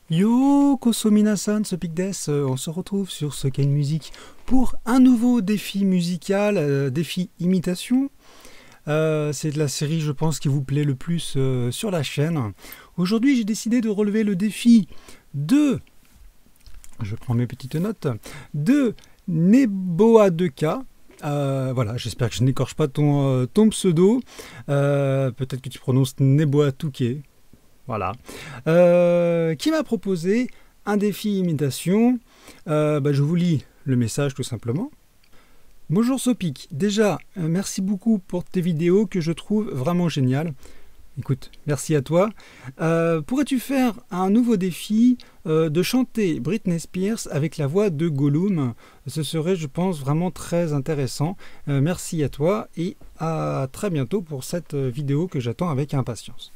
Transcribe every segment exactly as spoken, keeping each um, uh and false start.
Yo, Koso-minasan, ce Pic Des, euh, on se retrouve sur ce qu'est une musique pour un nouveau défi musical, euh, défi imitation. Euh, c'est de la série, je pense, qui vous plaît le plus euh, sur la chaîne. Aujourd'hui, j'ai décidé de relever le défi de, je prends mes petites notes, de Neboa deux K. Euh, voilà, j'espère que je n'écorche pas ton, euh, ton pseudo. Euh, Peut-être que tu prononces Neboa deux K. Voilà. Euh, qui m'a proposé un défi imitation. Euh, bah, je vous lis le message tout simplement. Bonjour Sopic, déjà euh, merci beaucoup pour tes vidéos que je trouve vraiment géniales. Écoute, merci à toi. Euh, Pourrais-tu faire un nouveau défi euh, de chanter Britney Spears avec la voix de Gollum? Ce serait, je pense, vraiment très intéressant. Euh, merci à toi et à très bientôt pour cette vidéo que j'attends avec impatience.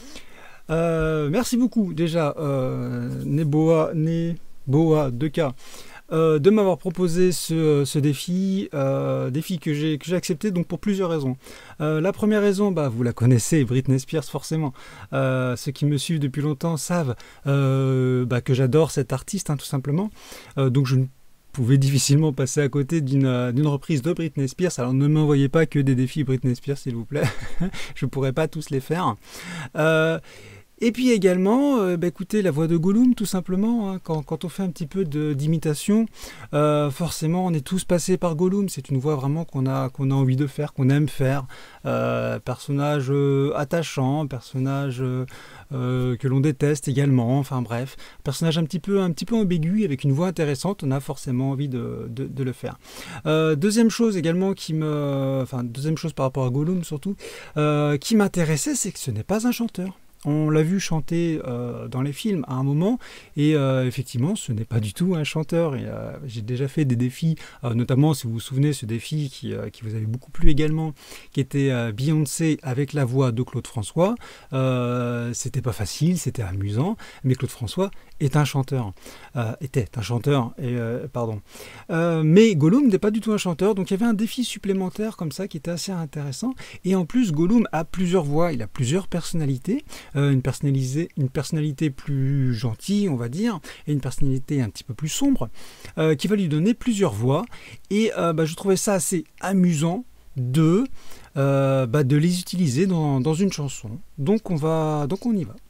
Euh, merci beaucoup déjà euh, Neboa, Neboa deux K euh, de m'avoir proposé ce, ce défi, euh, défi que j'ai que j'ai accepté donc pour plusieurs raisons. Euh, la première raison, bah, vous la connaissez, Britney Spears forcément. Euh, ceux qui me suivent depuis longtemps savent euh, bah, que j'adore cette artiste hein, tout simplement. Euh, donc je ne pouvais difficilement passer à côté d'une d'une reprise de Britney Spears. Alors ne m'envoyez pas que des défis Britney Spears s'il vous plaît. Je ne pourrais pas tous les faire. Euh, Et puis également, euh, bah, écoutez, la voix de Gollum, tout simplement. Hein, quand, quand on fait un petit peu d'imitation, euh, forcément, on est tous passés par Gollum. C'est une voix vraiment qu'on a, qu'on a envie de faire, qu'on aime faire. Euh, personnage euh, attachant, personnage euh, euh, que l'on déteste également. Enfin bref, personnage un petit peu, un petit peu ambigu, avec une voix intéressante. On a forcément envie de, de, de le faire. Euh, deuxième chose également qui me... Enfin, deuxième chose par rapport à Gollum surtout, euh, qui m'intéressait, c'est que ce n'est pas un chanteur. On l'a vu chanter euh, dans les films à un moment et euh, effectivement ce n'est pas du tout un chanteur. Euh, j'ai déjà fait des défis, euh, notamment si vous vous souvenez ce défi qui, euh, qui vous avait beaucoup plu également, qui était euh, Beyoncé avec la voix de Claude François. Euh, c'était pas facile, c'était amusant, mais Claude François est un chanteur, euh, était un chanteur, et, euh, pardon. Euh, mais Gollum n'est pas du tout un chanteur, donc il y avait un défi supplémentaire comme ça qui était assez intéressant. Et en plus Gollum a plusieurs voix, il a plusieurs personnalités. Euh, une, personnalisée, une personnalité plus gentille, on va dire, et une personnalité un petit peu plus sombre, euh, qui va lui donner plusieurs voix. Et euh, bah, je trouvais ça assez amusant de, euh, bah, de les utiliser dans, dans une chanson. Donc on, va, donc on y va.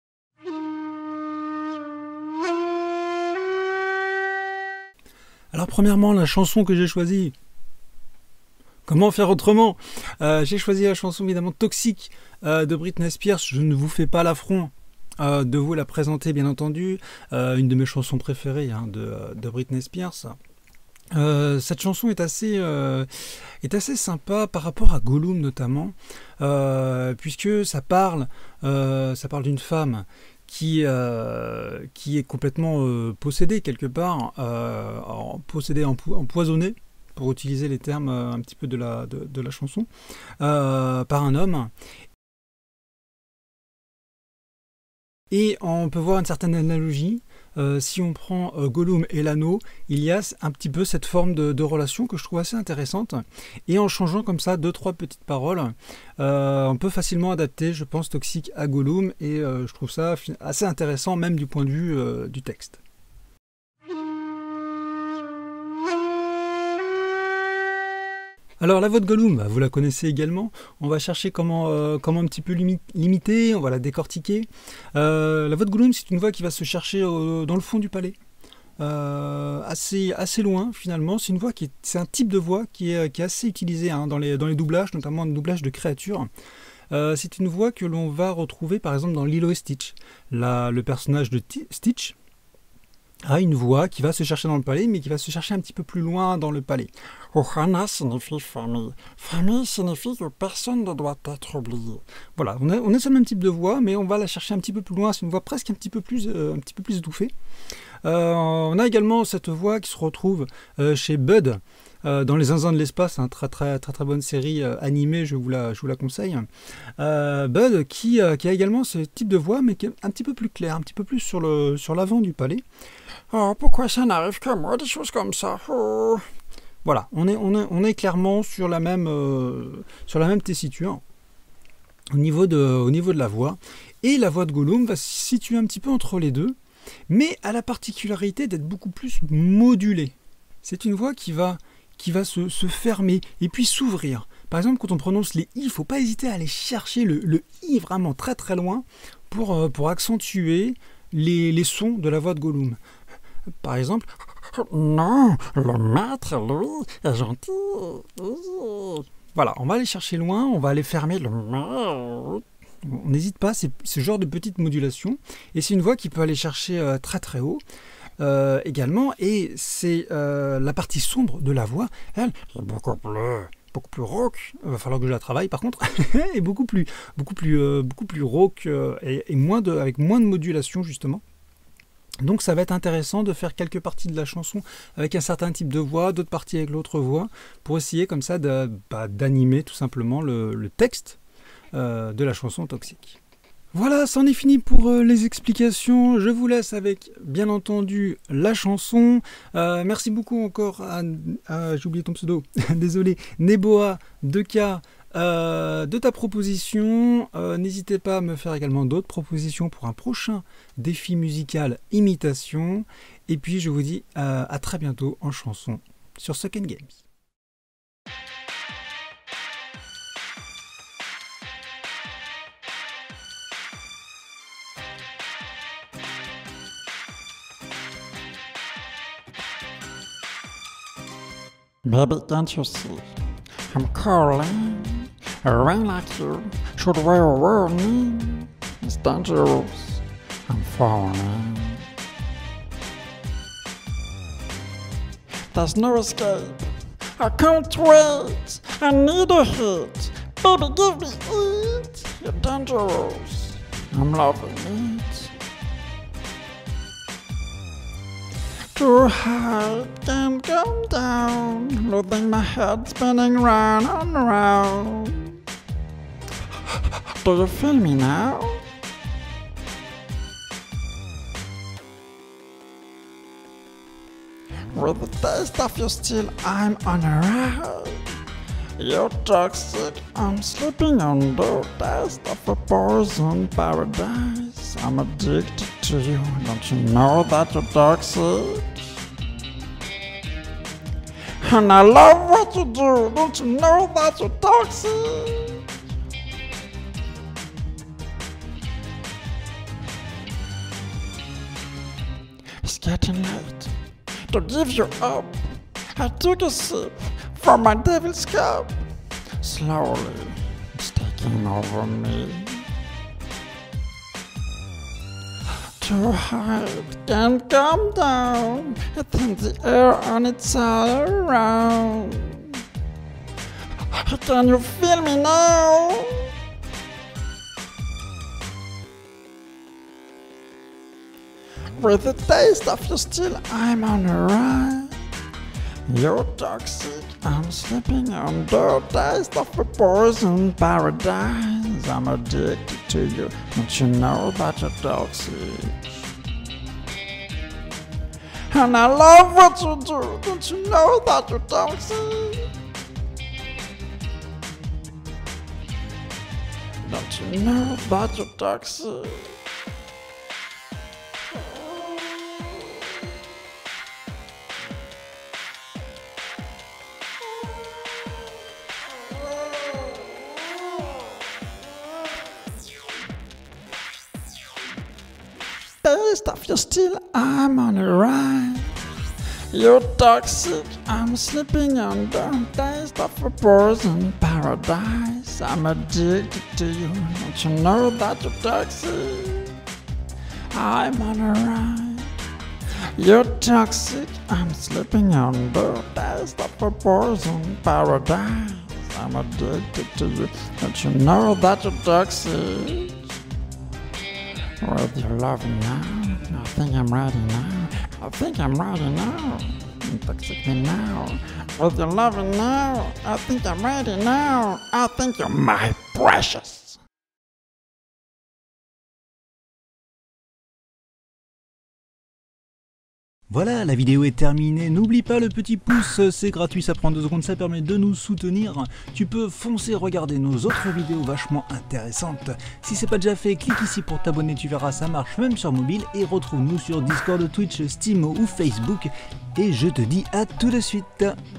Alors premièrement, la chanson que j'ai choisie, comment faire autrement? euh, J'ai choisi la chanson évidemment Toxique euh, de Britney Spears. Je ne vous fais pas l'affront euh, de vous la présenter bien entendu. Euh, une de mes chansons préférées hein, de, de Britney Spears. Euh, cette chanson est assez, euh, est assez sympa par rapport à Gollum notamment. Euh, puisque ça parle, euh, ça parle d'une femme qui, euh, qui est complètement euh, possédée quelque part, euh, possédée, empo empoisonnée, pour utiliser les termes euh, un petit peu de la, de, de la chanson, euh, par un homme. Et on peut voir une certaine analogie. Euh, si on prend euh, Gollum et l'anneau, il y a un petit peu cette forme de, de relation que je trouve assez intéressante. Et en changeant comme ça deux, trois petites paroles, euh, on peut facilement adapter, je pense, Toxique à Gollum. Et euh, je trouve ça assez intéressant, même du point de vue euh, du texte. Alors la voix de Gollum, vous la connaissez également. On va chercher comment, euh, comment un petit peu l'imiter, on va la décortiquer. Euh, la voix de Gollum, c'est une voix qui va se chercher euh, dans le fond du palais. Euh, assez, assez loin finalement. C'est une voix qui est, c'est un type de voix qui est, qui est assez utilisé hein, dans, les, dans les doublages, notamment le doublage de créatures. Euh, c'est une voix que l'on va retrouver par exemple dans Lilo et Stitch. La, le personnage de T Stitch a une voix qui va se chercher dans le palais, mais qui va se chercher un petit peu plus loin dans le palais. Ohana signifie famille. Famille signifie que personne ne doit être oublié. Voilà, on a, on a ce même type de voix, mais on va la chercher un petit peu plus loin. C'est une voix presque un petit peu plus, euh, un petit peu plus étouffée. Euh, on a également cette voix qui se retrouve euh, chez Bud, euh, dans Les Zinzins de l'espace, hein, très, très, très très bonne série euh, animée, je vous la, je vous la conseille. Euh, Bud qui, euh, qui a également ce type de voix, mais qui est un petit peu plus clair, un petit peu plus sur le, sur l'avant du palais. Oh, pourquoi ça n'arrive qu'à moi, des choses comme ça oh. Voilà, on est, on, est, on est clairement sur la même, euh, sur la même tessiture au niveau, de, au niveau de la voix. Et la voix de Gollum va se situer un petit peu entre les deux. mais elle a la particularité d'être beaucoup plus modulée. C'est une voix qui va, qui va se, se fermer et puis s'ouvrir. Par exemple, quand on prononce les i, il ne faut pas hésiter à aller chercher le, le i vraiment très très loin pour, pour accentuer les, les sons de la voix de Gollum. Par exemple, non, le maître, lui, est gentil. Voilà, on va aller chercher loin, on va aller fermer le... On n'hésite pas, c'est ce genre de petite modulation. Et c'est une voix qui peut aller chercher euh, très très haut euh, également. Et c'est euh, la partie sombre de la voix, elle est beaucoup plus, beaucoup plus rauque. Il va falloir que je la travaille par contre. Et beaucoup plus, beaucoup plus, euh, beaucoup plus rauque euh, et, et moins de, avec moins de modulation justement. Donc ça va être intéressant de faire quelques parties de la chanson avec un certain type de voix, d'autres parties avec l'autre voix, pour essayer comme ça de, bah, d'animer tout simplement le, le texte euh, de la chanson Toxique. Voilà, c'en est fini pour euh, les explications. Je vous laisse avec, bien entendu, la chanson. Euh, merci beaucoup encore à, à j'ai oublié ton pseudo, désolé, Neboa deux K. Euh, de ta proposition, euh, n'hésitez pas à me faire également d'autres propositions pour un prochain défi musical imitation. Et puis je vous dis euh, à très bientôt en chanson sur Suck and Games. Baby, can't you see? I'm calling. A rain like you should wear a warning. It's dangerous. I'm falling. There's no escape. I can't wait. I need a hit. Baby, give me it. You're dangerous. I'm loving it. Too high, can't come down. Losing my head, spinning round and round. Do you feel me now? With the taste of your steel, I'm on a ride. You're toxic, I'm sleeping on the taste of a poison paradise. I'm addicted to you, don't you know that you're toxic? And I love what you do, don't you know that you're toxic? It's getting late to give you up. I took a sip from my devil's cup. Slowly, it's taking over me. Too high, it can't come down. It's in the air and it's all around. Can you feel me now? With the taste of your steel, I'm on a ride. You're toxic, I'm slipping under taste of a poison paradise. I'm addicted to you, don't you know that you're toxic? And I love what you do, don't you know that you're toxic? Don't you know that you're toxic? Taste of your steel, I'm on a ride. You're toxic, I'm slipping under taste of a poison paradise. I'm addicted to you, don't you know that you're toxic? I'm on a ride. You're toxic, I'm slipping under taste of a poison paradise. I'm addicted to you, don't you know that you're toxic? With your loving now, I think I'm ready now. I think I'm ready now. Intoxic me now. With your loving now, I think I'm ready now. I think you're my precious. Voilà, la vidéo est terminée. N'oublie pas le petit pouce, c'est gratuit, ça prend deux secondes, ça permet de nous soutenir. Tu peux foncer regarder nos autres vidéos vachement intéressantes. Si c'est pas déjà fait, clique ici pour t'abonner, tu verras, ça marche même sur mobile. Et retrouve-nous sur Discord, Twitch, Steam ou Facebook. Et je te dis à tout de suite.